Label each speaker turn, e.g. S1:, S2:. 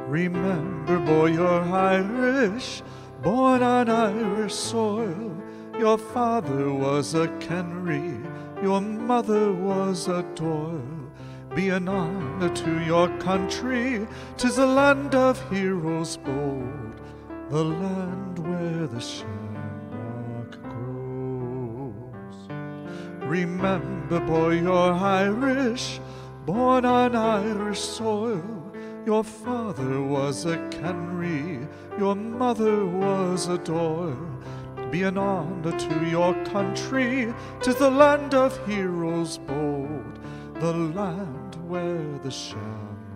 S1: Remember, boy, you're Irish, born on Irish soil. Your father was a Kenry, your mother was a Doyle. Be an honor to your country, 'tis a land of heroes bold, the land where the shamrock grows. Remember, boy, you're Irish, born on Irish soil. Your father was a Kenry, your mother was a Doyle. Be an honor to your country, 'tis the land of heroes bold, the land where the shamrock